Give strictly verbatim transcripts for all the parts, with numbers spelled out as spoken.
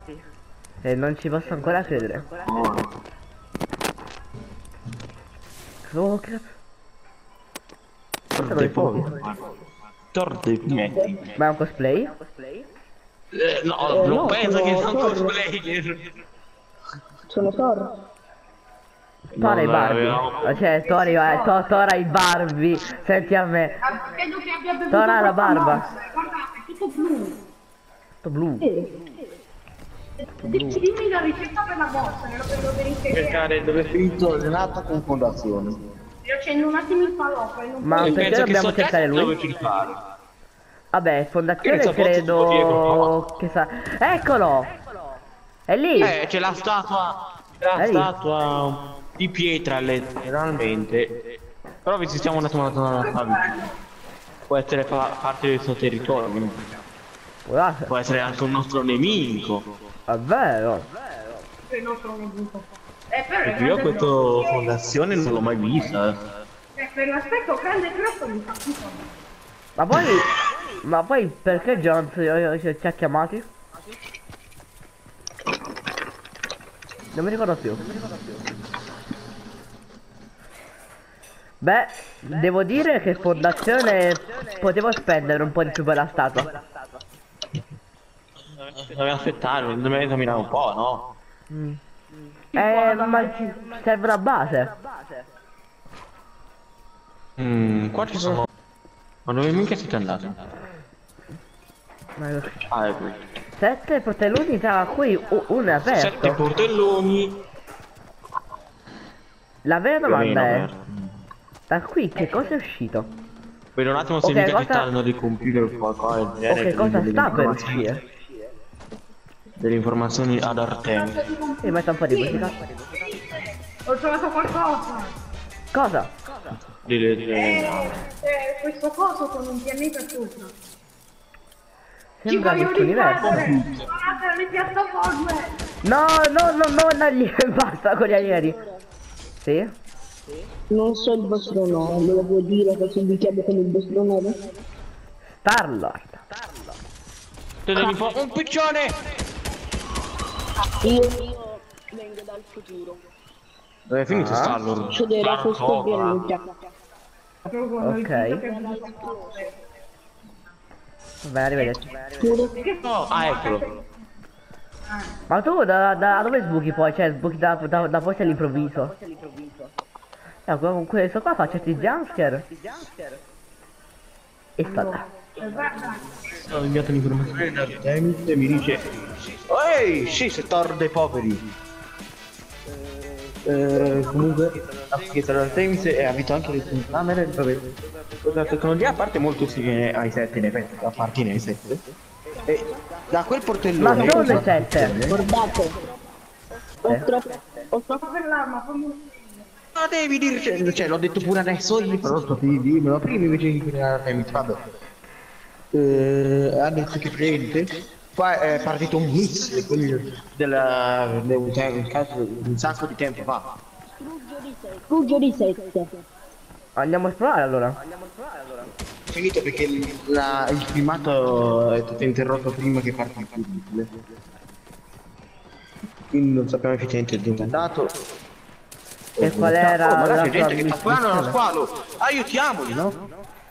E non ci posso ancora credere. Oh, cazzo. Torre dei poveri. Torre dei pimetti. Ma è un cosplay? Eh, no, Eh, non no, penso sono che sia un Thor. cosplay. Sono Thor. Tora i Non Barbie. avevamo- Cioè, Tori, eh, to, Tora i Barbie. Senti a me. Ah, credo che abbia bevuto Tora la troppa barba. Monster. Guardate, è tutto blu. Tutto blu. Dimmi, dimmi la ricetta per la Monster, lo prendo per inserire. Cercare dove è finito Renato con fondazione. Io accendo un attimo il falò e non Ma E perché penso che dobbiamo so cercare dove lui? filtrare. Vabbè, fondazione Che ne so, forse tipo credo Diego. che sa. Eccolo! È lì! Eh, c'è la statua. La Ehi. statua di pietra letteralmente. Però visitiamo un attimo la zona. Può essere fa- parte del suo territorio. Guardate, Può essere anche un nostro nemico. è vero. il nostro nemico. Eh, però è Perché io grande questa grosso. fondazione non l'ho mai vista. Eh, per l'aspetto grande e grosso mi fa schifo. Ma poi. Ma poi perché Jones ci ci ha chiamati? Non mi ricordo più. Beh, devo dire che fondazione potevo spendere un po' di più per la statua. Dobbiamo aspettare, dobbiamo esaminare un po', no? Mm. Eh, ma ci serve una base. Mmm, qua ci sono. Ma dove minchia siete andati? Ma- Ah, è qui. Sette portelloni tra cui u- uno è Sette aperto. portelloni. La vera Più o meno, domanda è, aperti. da qui che cosa è uscito? Vedo un attimo se Ok, mica cosa- ci stanno dei computer o qualcosa del O genere. che cosa delle sta per informazioni- uscire? Delle informazioni ad Artemio. Io metto un po' di musica. Ho trovato qualcosa. Cosa? Delle, Eh, delle... eh, questo coso con un pianeta sopra. Ci Sembra voglio questo universo. riprendere. Guardate le piattaforme. No, no, no, no, no, lì, basta con gli alieni. Sì? Non so il vostro nome, me lo vuoi dire così vi chiamo con il vostro nome? Starlord. Te devi fare un piccione! Io, io vengo dal futuro. Dove è finito Ah. Starlord? Succederà questo pianeta. Ok. Vabbè, arrivederci. No, ah, eccolo. Ma tu da, da dove sbuchi poi? Cioè sbuchi da, da, da poi all'improvviso. Eh, con questo qua fa certi jumpscare. E sta là. Ho inviato l'informazione da Artemio e mi dice: ehi, sì, sei Thor dei poveri. Eh, comunque ha chiesto da Artemis e ha visto anche le telecamere dove la tecnologia a parte molto simile ai sette in effetti, appartiene ai sette. E da quel Ma portellone sono le sette. Guardate, ho Eh. troppo, ho troppo Per l'arma, fammi... no, devi dirci, cioè l'ho detto pure adesso io, però sto di dirmelo prima invece di chiedere a Artemis, vabbè. Eh, ha detto che praticamente qua è partito un missile, quelli della, del, cioè, un caso- un sacco di tempo fa. Rugio di sette. Andiamo a esplorare allora. Finito perché il, la- il filmato è stato interrotto prima che partisse il missile. Quindi non sappiamo effettivamente dove è andato. E qual era Oh, ma la c'è sua gente che sta sparando allo missione? squalo! Aiutiamoli, no?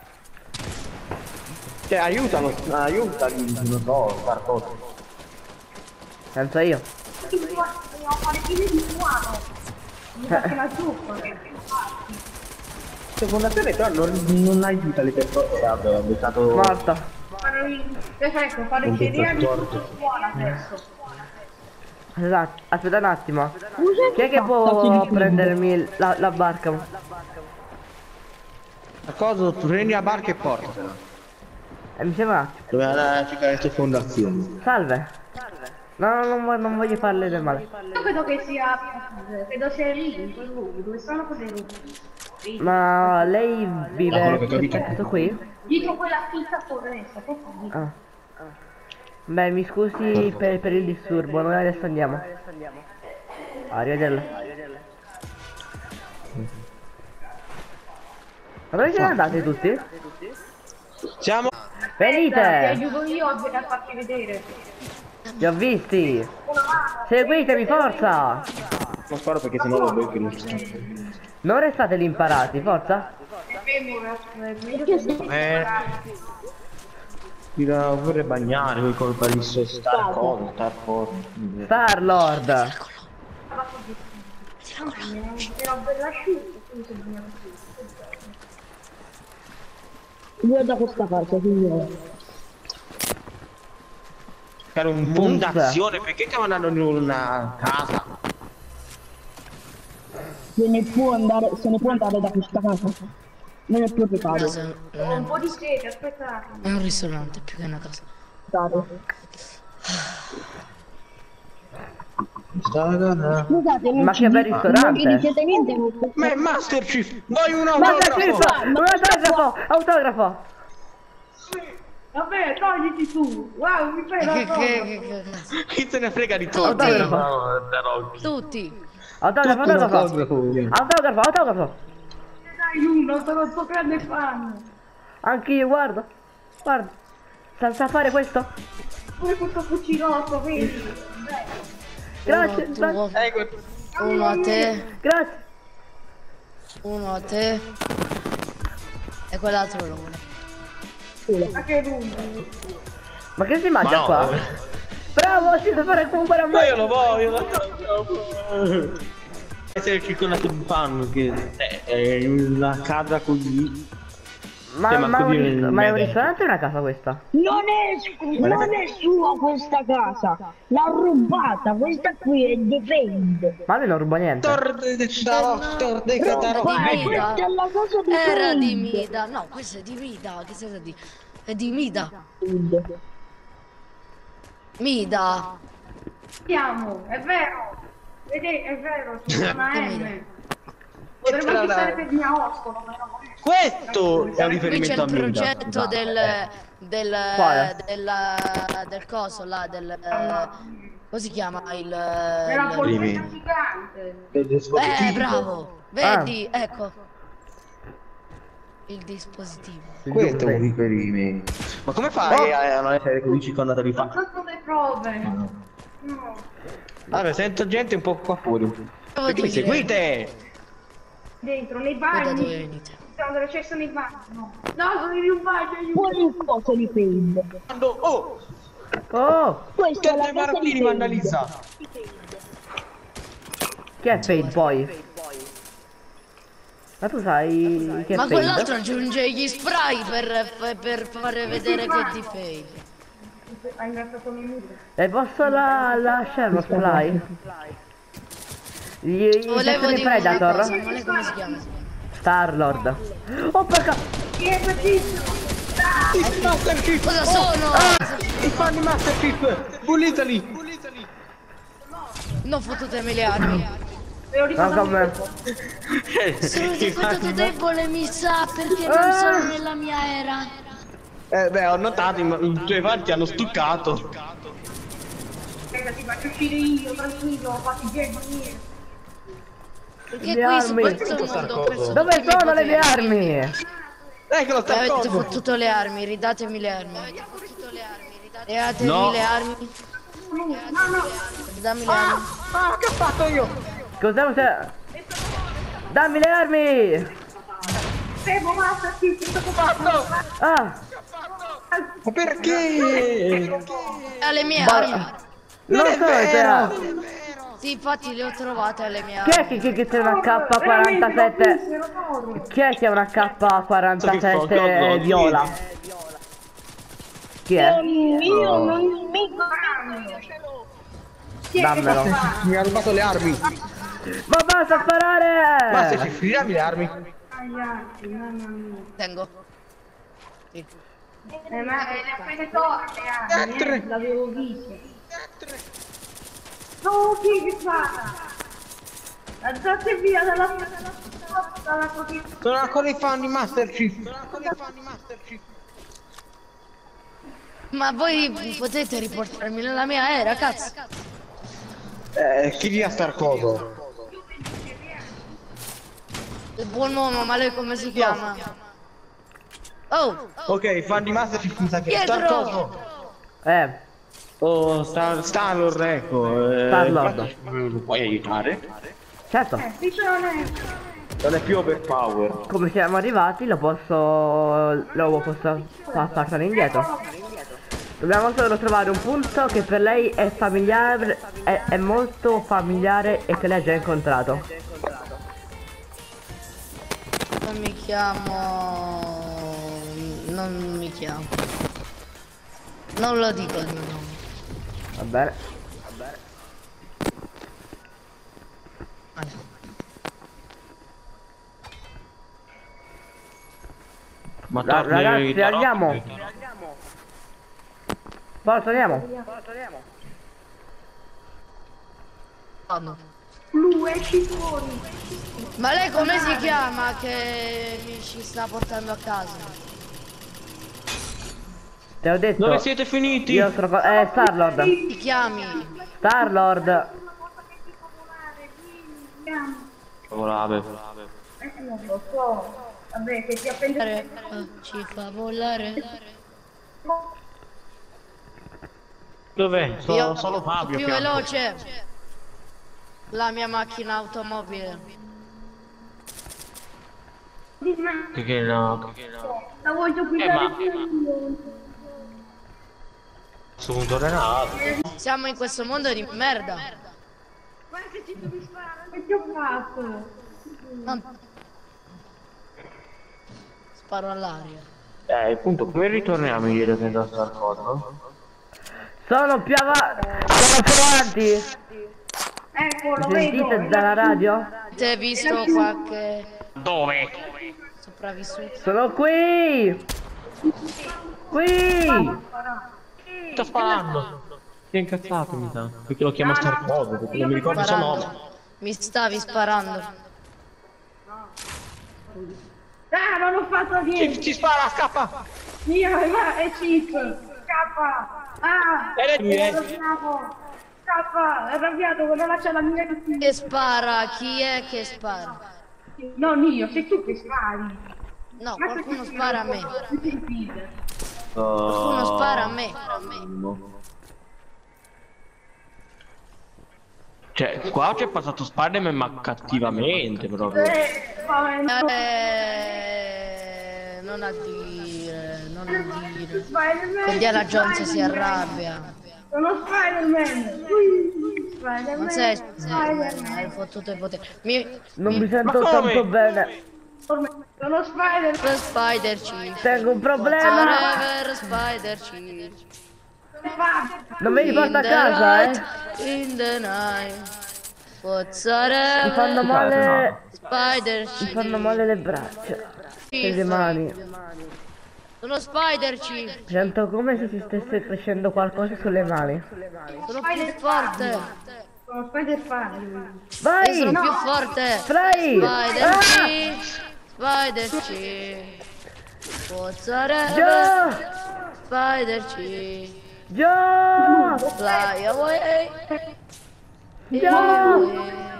Cioè aiutano, aiutali, non so, far cose. Penso io. Dobbiamo fare fine di suono. Mi sa che la zuppa. Fondazione però non, non aiuta le persone. Vabbè, è stato Morta. Ecco, fare Un cereali di torto. suono adesso. Esatto, aspetta un attimo. Scusa, Chi è che può prendermi la, la barca? La cosa, prendi la barca e portatela. Eh, mi sembra un attimo. Dove andare a cercare le tue fondazioni. Salve. No, no, non, vo- non voglio farle del male. Io credo che sia... credo sia lì, in quel luogo, dove stanno quelle luci. Ma lei Ma quello vive che ho capito. questo qui? Dietro quella fitta foresta, che fa? Ah. Beh, mi scusi per, per il disturbo, noi adesso andiamo. Arrivederla. Ma dove siete andati tutti? Siamo... Ti Venite! aiuto io a a farti vedere. Li ho visti. Seguitemi, forza. Non sparo perché sennò lo becco non ci Non restate lì imparati, forza. Eh. Tira pure bagnare con colpa di sto star con star con. Star Lord. Era bella asciutta, quindi si bisogna così. Guarda questa casa, signore. Era un fondazione, perché stiamo andando in una casa? Se ne può andare, se ne può andare da questa casa? Non è proprietario. Casa non è Ho un una po' di casa. sete, aspettate. È un ristorante più che una casa. Scusate, non Ma ci che bel dite- ristorante. Non mi dite niente con questo. Ma è Master Chief! Vuoi un Ma autografo? fa? Un autografo, autografo. Vabbè, togliti tu. Wow, mi fai la Che, cosa. che, che, che cazzo? Chi se ne frega di tutto? Autografo. Tutti. Autografo, Tutto un autografo. autografo. Autografo, autografo. Dai uno, sono il tuo grande fan. Anch'io, guarda. Guarda. Sa, sa fare questo? Pure questo cucinotto, vedi? Dai. Grazie, Uno, grazie. tu, Ecco. uno a te, Grazie. uno a te. E quell'altro lo vuole. Ma che lungo. Ma che si mangia no, qua? eh. Bravo, si sa fare come a Ma io me. lo voglio, ma essere circondato di fan che eh, è una casa così. Ma, Cioè, ma, manco un, dire ris- il ma è un mega. ristorante o una casa questa? Non è, non è sua questa casa, l'ha rubata, questa qui è di Fade. Ma a me non ruba niente. Torre de Sharok, torre de Era Catarò. di Ma questa è la casa di Era di Fade. Mida. No, questo è di Mida. Che sei di? È di Mida. Mida. Siamo, è vero. Vedi, è vero, c'è una Che M. mira. Potremmo anche stare per mia Oscolo, ma no. Questo è un Qui c'è riferimento a il Mida. progetto del del Quale? del del coso là del come si chiama il, Era il- polpetta gigante. eh bravo vedi ecco il dispositivo. Questo è un riferimento. Ma come fai a a non essere così circondata di Ma fan? sono le prove. No. Allora, sento gente un po' qua fuori. Devo Perché mi dire- seguite? Dentro, nei Da dove bagni. venite? Siamo dove c'è sono i bagni. No, no, sono in un bagno, aiuto. Fuori il coso di Fade. Quando... Oh! Oh, Questa è Tutti la i casa di barattini Fade. vandalizzati. chi è Fade poi? Ma tu sai che è Ma Fade? quell'altro aggiunge gli spray per, per, per fare vedere che è di fade. Ha ingrattato le mura. E posso la, lasciare uno spray? Gli, gli Volevo di dire una Predator? cosa, ma lei come si chiama? Star Lord. Oh porca! Chi è questo? Il Master Chief! Cosa sono? I fan di Master Chief! Puliteli! Puliteli! Non fottutemi le armi. Ve lo Ma ricordo come? Sono diventato debole, mi sa, perché non sono nella mia era. Eh beh, ho notato, i, i tuoi fan ti hanno stuccato. Aspetta, ti faccio uscire io, tranquillo, fatti geni. Perché Le qui su armi. questo mondo ho perso Dove tutti i miei sono le mie poteri. armi? Eccolo, Mi sta avete cosa! fottuto le armi, ridatemi le armi. Avete fottuto le armi, ridatemi Datemi No. le armi. No, no. Dammi le armi. Ah, che ho fatto io? Cos'è se... Dammi le armi! Fermo, basta, sì, che sto Fatto! Ah! Ma perché? Alle mie Ma- armi. Non è so vero. se... Sì, infatti le ho trovate alle mie Chi è armi. che, che, che c'è una K quarantasette? Chi è che ha una K quarantasette viola? Chi è? Io non mi Dammelo. Mi ha rubato le armi. Ma basta Ma sparare! se ci frirammi le armi. Aiati, mamma mia. Tengo. Sì. Eh, ma eh, le ha prese torte, anni, eh, l'avevo visto. No, chi che fa? Andate via dalla dalla dalla così. Sono ancora i fan di Master Chief. Sono ancora i fan di Master Chief. Ma voi potete riportarmi nella mia era, cazzo. Eh, chi dia star coso? Il buon uomo, ma lei come si chiama? Oh, Ok, fan di Master Chief mi sa che è star Pietro! coso. Eh, Oh, Star, Star-Lord, ecco. Eh, Star-Lord. Lo puoi aiutare? Certo, Eh, piccione. Non è più overpower. come siamo arrivati lo posso... lo posso fa- passare indietro. Dobbiamo solo trovare un punto che per lei è familiare, è, è molto familiare e che lei ha già incontrato. Non mi chiamo... Non mi chiamo. Non lo dico il mio nome. Va bene. Ma Ra- torni ragazzi, da andiamo. notte? Forza, andiamo. Vado. Lu, esci fuori. Ma lei come si chiama che mi ci sta portando a casa? Te ho detto. Dove siete finiti? Io sono... co- Eh, Star-Lord. Ti chiami? Star-Lord. Volave. Eh, non lo so. Vabbè, che ti appende... Eh, Ci fa volare. Dov'è? Sono Io solo Fabio. più fianco. veloce. La mia macchina automobile. Che che no? Che che no? La voglio Eh, guidare ma- io. Sono tornato. Siamo in questo mondo di merda. Guarda che ci devi sparare. Che ti ho fatto? Non... Sparo all'aria. Eh, appunto, come ritorniamo indietro senza star cosa? Sono più avanti. Sono più avanti. Ecco, lo Sentite vedo. dalla radio? Ti hai visto qualche Dove? sopravvissuto? Sono qui. Qui. Sto sparando. Si è incazzato mi sa. Perché lo chiama Star Code, perché non mi ricordo il suo nome. Sparando. Mi stavi sparando. Ah, non ho fatto niente. Ci, ci spara, scappa! Io, ma è cheat. Scappa. Ah, E lei è è- arrabbiato. Scappa, è arrabbiato, non lascia la mia cattiva. Che spara? Chi è che spara? Non io, sei tu che spari. No, Ma qualcuno che- spara a me. Mi sentite? Qualcuno spara a me. Cioè, qua c'è passato Spider-Man ma cattivamente proprio. Eh, spavento. Eh, non a dire, non a dire. Spider-Man. Che Indiana Jones si Spider-Man. arrabbia. Sono Spider-Man. Ui, Spider-Man. Non sei Spider-Man. hai fottuto i poteri. Mi... Non mi Ma sento come? tanto bene. Sono Spider-Man. Per Spider Chief. Tengo un problema. Forever Spider Chief. Non mi riporta a In the casa, eh. night, in the night. Mi Whatsoever fanno male. Spider Mi Chief. fanno male le braccia. E le mani. Sono Spider Chief. Sento come se si stesse crescendo qualcosa sulle mani. Sono più forte. Sono Spider-Man. Io Vai! sono più forte. Spray! Spider Ah! Chief. Spider Chief. Whatsoever Gio! Spider Chief. Gio! Fly away. Gio!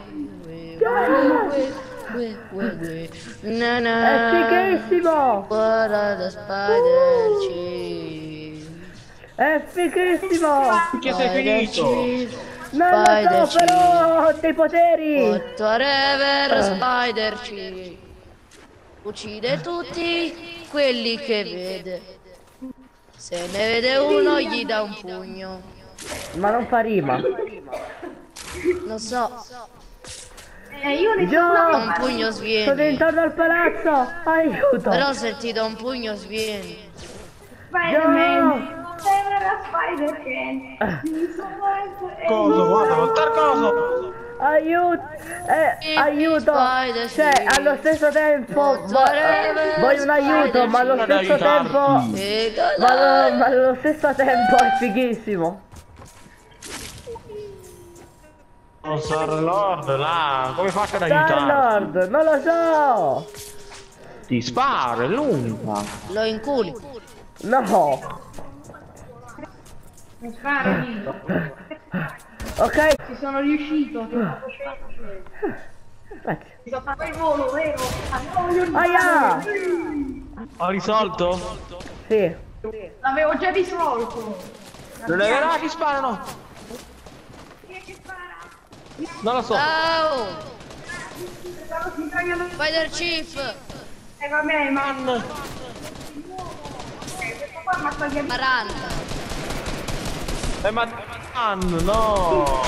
Na È na. fighissimo! What are the Spider Chief? È fighissimo! Che sei finito? Chief. Non lo Spider so però! Ho dei poteri! Whatever Spider Chief. Uccide tutti quelli che vede. Se ne vede uno gli dà un pugno. Ma non fa rima. Non so, Eh, io ne Gio! un pugno Sono svieni. intorno al palazzo! Aiuto! Però se ti do un pugno svieni. Spider-Man. Era Spider-Man. Cosa? Guarda, lo Star coso! Aiuto! Eh, aiuto! Cioè, allo stesso tempo vo- eh, voglio un aiuto, ma allo stesso tempo... E Ma, allo- ma allo stesso tempo è fighissimo! Oh, Star Lord, là! Come faccio ad aiutare? Star-Lord, non lo so! Ti sparo, è l'unica! lo inculi. No! Non sparami. Ok? Ci sono riuscito. Ti ho fatto scendere. Grazie. Ti ho fatto il volo, vero? Voglio Aia! Ho risolto? Sì. L'avevo già risolto. Non è vero, ti sparano! Chi è che spara? Non lo so. Ciao! Stavo si tagliano. Spider Chief! E vabbè, ma Man. eh, questo qua mi ha tagliato. quaranta! Eh, ma... Man, no!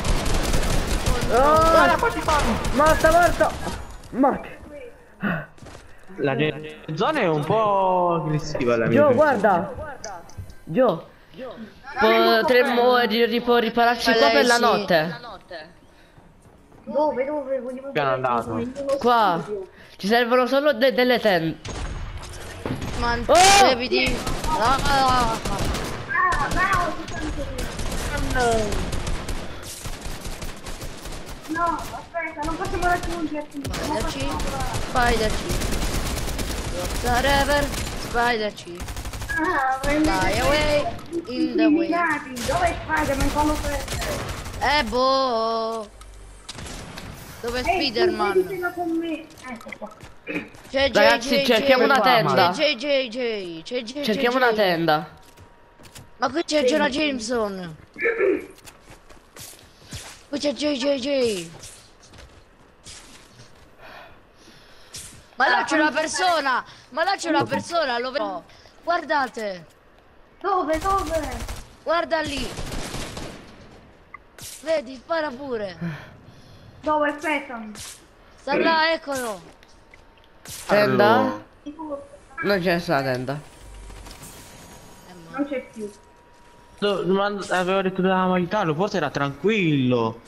Oh, Quanti fanno? morto, morto! Morto! La ge- zona è un po' aggressiva la mia. Gio, guarda! Gio! Potremmo ri- ri- ripararci qua per la notte. Dove, dove? Vogliamo Piano andato. Qua! Ci servono solo de- delle tende. Man, Oh! devi di... Ah, ah, ah. Ah, bravo, ci sono. No, aspetta, non possiamo raggiungerti. Non Spider Chief, possiamo. Spider Chief. Whatever, Spider Chief. Ah, Fly away, in the way. Illuminati, dove è Spider-Man? Fallo prendere. Eh boh. Dove è Ehi, Spiderman? prenditela con me. Ecco qua. C'è J Ragazzi, J cerchiamo una tenda. C'è J J, c'è J J. Cerchiamo una tenda. Ma qui c'è Jonah Jameson. Qui c'è J J J. Ma là c'è una persona. Ma là c'è una persona, lo vedo. Guardate. Dove, dove? Guarda lì. Vedi, spara pure. Dove, aspetta. Sta là, eccolo. Tenda? Non c'è sta tenda. Non c'è più. Do- ma avevo detto che dovevamo aiutarlo, forse era tranquillo.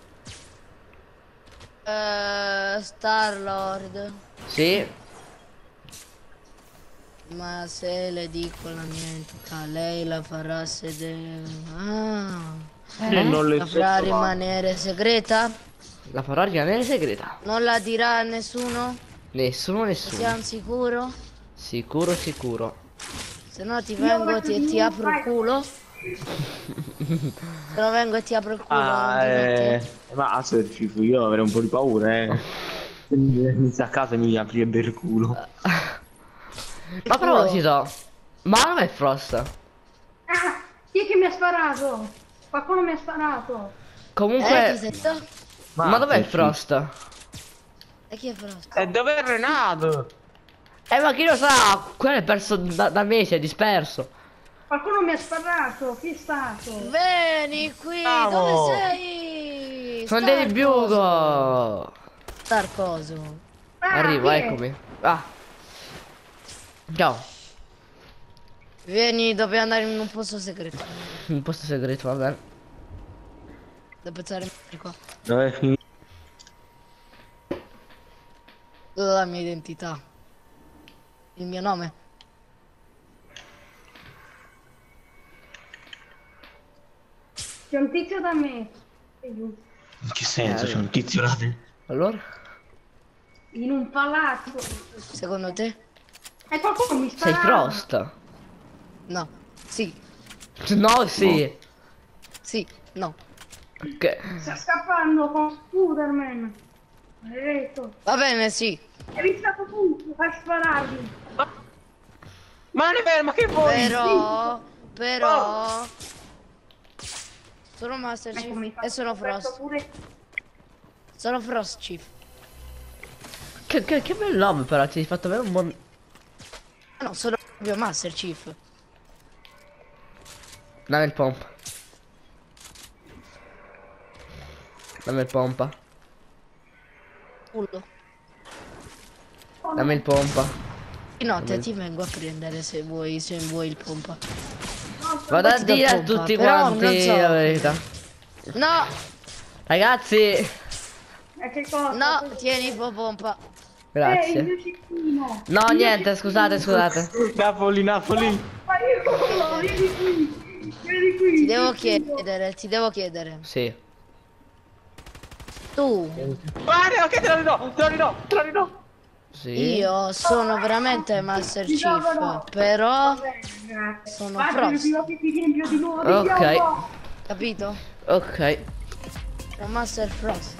Eh, Star Lord. Sì. Ma se le dico la mia entità, lei la farà sedere. Ah, E non le la farà so. rimanere segreta? La farò rimanere segreta. Non la dirà a nessuno? Nessuno, nessuno. Siamo sicuro? Sicuro, sicuro. Se no ti vengo e ti, ti apro il culo. Se no vengo e ti apro il culo. Ah, non dirò a te. eh... Ma se schifo, io avrei un po' di paura, eh. Inizia a casa e mi aprirebbe il culo. Ma a proposito, ma dov'è Frost? Ah, chi è che mi ha sparato? Qualcuno mi ha sparato. Eh, Comunque, cos'è? ma dov'è che Frost? E chi è Frost? E dove è Renato? Eh, ma chi lo sa? Quello è perso da, da mesi, è disperso. Qualcuno mi ha sparato. Chi è stato? Vieni qui, Bravo. dove sei? Sono Star dei Bugo. coso. Star coso. Ah, Arrivo, chi è? eccomi. Ah. Ciao. Vieni, dobbiamo andare in un posto segreto. Un posto segreto, vabbè. Devo pensare di qua. Dove è finito? La mia identità. Il mio nome. C'è un tizio da me. In che senso? C'è un tizio là dentro? Allora? In un palazzo. Secondo te? E qualcuno mi Sei spara. Frost? No. Sì. No, sì. Sì. No. Che... Sta scappando con Spiderman. Maledetto. Va bene, sì. Hai visto tu? Fai spararmi. Ma non è vero, ma che vuoi? Però... Però... Sono Master Ecco, mi Chief fa e sono questo Frost. pure. Sono Frost Chief. Che, che, che bel nome però, ti hai fatto avere un buon... Ah, no, sono proprio Master Chief. Dammi il pompa. Dammi il pompa. Cullo. Dammi il pompa. Di notte ti vengo a prendere se vuoi, se vuoi il pompa. Vado a Ti do dire a pompa, tutti però quanti non so. la verità. No, Ragazzi, E che cosa? no, tieni il tuo pompa. Eh, il grazie. mio cecchino. No, niente, scusate, scusate. Napoli, Napoli. Aiuto, vieni qui. Vieni qui. Ti devo cecchino. chiedere, ti devo chiedere. Sì. Tu, Mario, che te lo ridò, te lo ridò, te lo ridò. Sì. io sono veramente Master Ti do, Chief, no. però, Va bene, grazie. Sono Guarda, Frost. il che ti riempio di nuovo di Ok. piombo. capito? Ok. Sono Master Frost.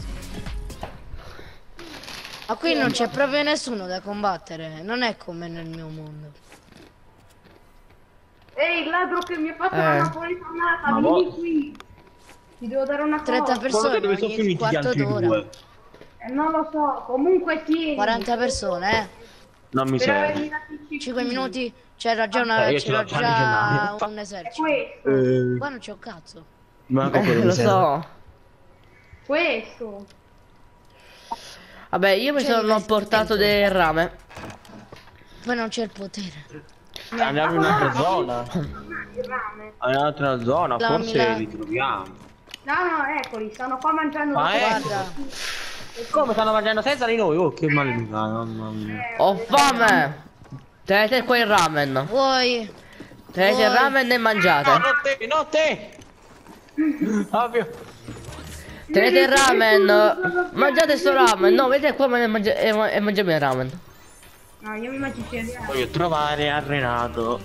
Ma qui non c'è proprio nessuno da combattere, non è come nel mio mondo. Ehi, il ladro che mi ha fatto Eh. la napoletanata, Ma vieni boh. qui. Ti devo dare una trenta cosa. persone Dove sono ogni finiti gli quarto altri d'ora. due? Eh, non lo so, comunque tieni. quaranta persone, eh. Non mi Per serve. avermi dato i cecchini. cinque minuti c'era già una Eh, io ce c'era l'ho già già leggendario. un È esercito. questo, Eh, Qua non c'è un cazzo. manco Eh, quello mi lo serve. so. questo. Vabbè, io mi Cioè, sono il portato vestito. del rame. Poi non c'è il potere. Andiamo in un'altra zona. Il rame. In un'altra zona, La forse Mila- li troviamo. No, no, eccoli, stanno qua mangiando. Ma da è- poco. Guarda, Come stanno mangiando senza di noi? Oh, che maleduca, mamma mia. Ho fame. Tenete qua il ramen. vuoi? Tenete il Vuoi? ramen e mangiate. No, non te, non te! Ovvio. Tenete il ramen. Mangiate sto ramen. No, vedete qua e mangi- e ma- e mangiamo il ramen. No, io mi mangio i cereali. Voglio trovare a Renato.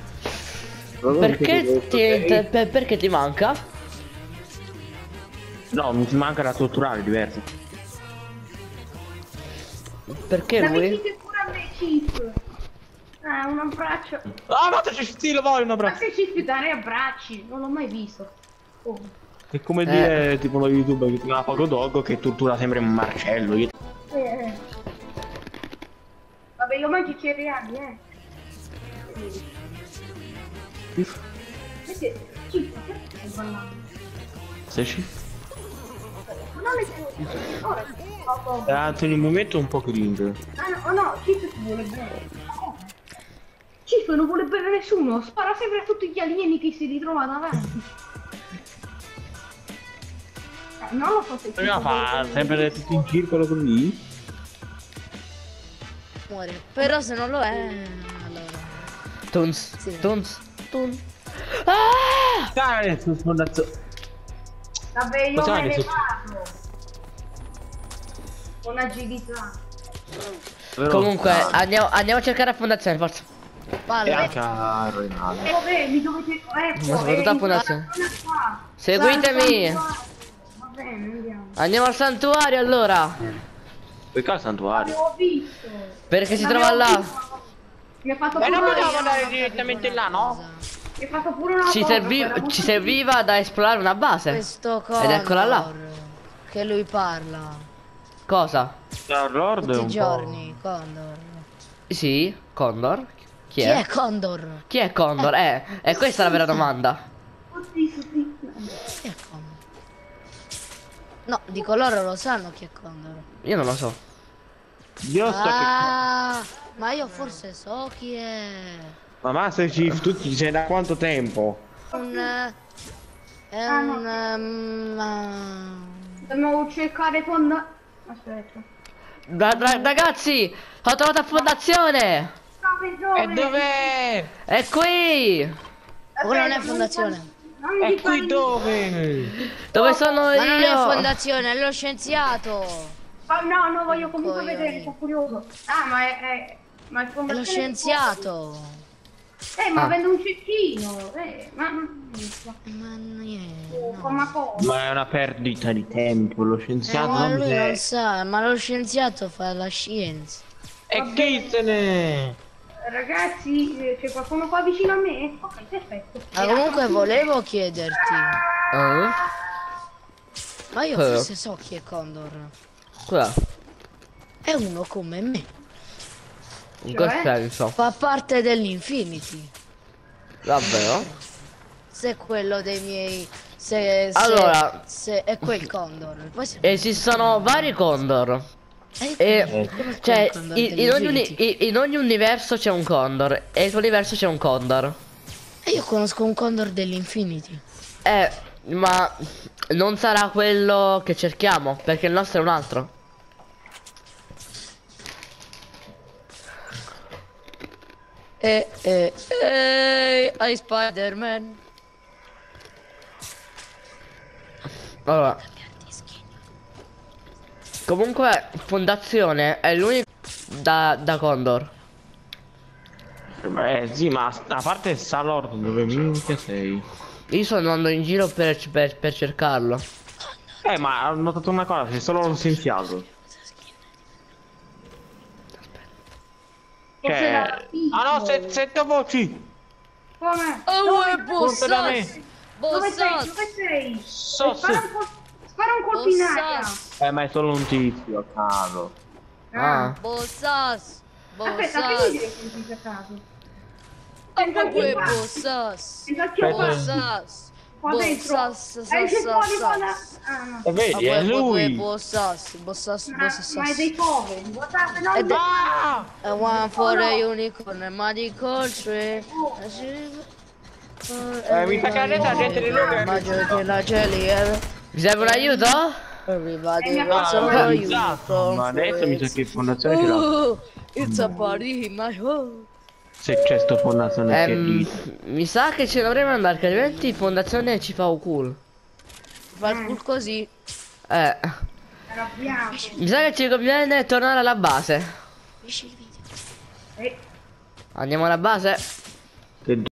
Perché ti, te- per- perché ti manca? No, mi manca la strutturale, è diverso. Perché Da lui? vicino pure a me, Chip. Ah, un abbraccio. Ah, ma c'è stile, voglio un Ma abbraccio. che Chip dare abbracci? Non l'ho mai visto. Oh. È come Eh. dire, tipo lo youtuber che ti chiama Poco Dog che tortura sempre un Marcello. Io... Eh, eh. Vabbè, io mangio i cereali, eh. Perché? Chip, perché stai ballando? Se ci... Ma non è che... Ora, poco. Eh, anzi, in un momento un po' cringe. Ah no, oh no, Chip ti vuole bene. Ma come? Chip non vuole bene nessuno, spara sempre a tutti gli alieni che si ritrova davanti. Eh, non lo so se Cosa Chip fa? vuole bene. Sempre tutti in circolo così? Muore. Però se non lo è, allora. Tuns. Sì. Tuns. Tuns. Ah! Dai, su fondazione. Vabbè, io Cosa me hai ne detto? vado. Con agilità. Comunque, andiamo, andiamo a cercare la fondazione, forza. E Palle. anche a Renato. Eh, vabbè, mi dovete... Ecco, Ma soprattutto eh, a fondazione. in quella zona qua. Seguitemi. Va bene, andiamo. Andiamo al santuario allora. Perché al santuario? L'avevo visto. Perché si L'avevo trova là. visto. Mi ha fatto Ma pure non una... potevamo andare direttamente là, no? Mi ha fatto pure una Ci, cosa, servi- quella ci molto- serviva da esplorare una base. Questo Ed eccola là. Condor che lui parla Cosa? Lord tutti è i un giorni, Condor. Sì, Condor. Chi Chi è? è Condor? Chi è Condor? Eh, è questa la vera domanda. Tutti, tutti. Chi è Condor? No, dico loro lo sanno chi è Condor. Io non lo so. Io sto che... Ah, ma io forse so chi è. Ma Master Chief, tu ci sei da quanto tempo? Un eh, è Ah, no. un ehm, Dobbiamo cercare con... Aspetta. Ra- ra- ragazzi, ho trovato la fondazione. Dove, dove? E dov'è? È qui. oh, non è fondazione. Non mi E fare qui niente. dove? Dove sono Ma non è io? fondazione, è lo scienziato. Ah, no, no, voglio comunque Coglioni. vedere, sono curioso. Ah, ma è... è... Ma è È lo fondazione- scienziato. Eh, ma Ah. vende un cecchino. Eh, ma... Ma niente. Oh, no. con una cosa. Ma è una perdita di tempo, lo Eh, scienziato ma non lui c'è. non sa, ma lo scienziato fa la scienza. E chi se ne... Ragazzi, eh, c'è qualcuno qua vicino a me? Ok, perfetto. Ma comunque volevo chiederti, Eh? ma io Eh. forse so chi è Condor. Cosa? È uno come me. In che Cioè? senso? Fa parte dell'Infinity. Davvero? Se è quello dei miei. Se, se, Allora. se è quel Condor. Poi se... Esistono vari Condor. Eh, E come cioè, il Condor in, in ogni, uni- dell'Infinity. i- in ogni universo c'è un Condor. E il tuo universo c'è un Condor. E io conosco un Condor dell'Infinity. Eh, ma non sarà quello che cerchiamo, perché il nostro è un altro. E e e ai Spider-Man. Allora. Comunque, fondazione è l'unico da, da Condor. Eh sì, ma a parte Star-Lord, dove minchia sei? Io sto andando in giro per, per, per cercarlo. Eh, ma ho notato una cosa, sei solo un scienziato. Forse Cioè... era Ah no, piccolo. se- sette voci! Come? Oh, Dove- è Punta da me. bossas! Dove sei? Bossas! Dove sei? So, Spara un, col- spara un colpo in aria. Bossas! Eh, ma è solo un tizio a caso. Ah. Bossas! Aspetta, che Bossas! dire che ti a caso? Oh, Senti è il pazzo. bossas! Senti il Aspetta. Bossas! Qua dentro. Bossas! Esce fuori con la... Bossas! Ah, no. E vedi, è lui. Bossas! Bossas! Ma, Bossas! ma è dei poveri. Guardate, no, Ed è- Ah! I want for a unicorn and medical tree. Eh, mi sa che adesso la gente di Luca è Immagino che la gelia. Vi serve un aiuto? Everybody Eh, wants no, a no, unicorn. Ma adesso mi sa che fondazione ce l'ha. Ooh, it's a party in my home. Se c'è sto fondazione che Ehm, dice. mi sa che ce dovremmo andare, che altrimenti fondazione ci fa un culo. Fa il culo così. Eh. arrabbiato. Mi sa che ci conviene tornare alla base. Finisci il video. Eh, Andiamo alla base. Che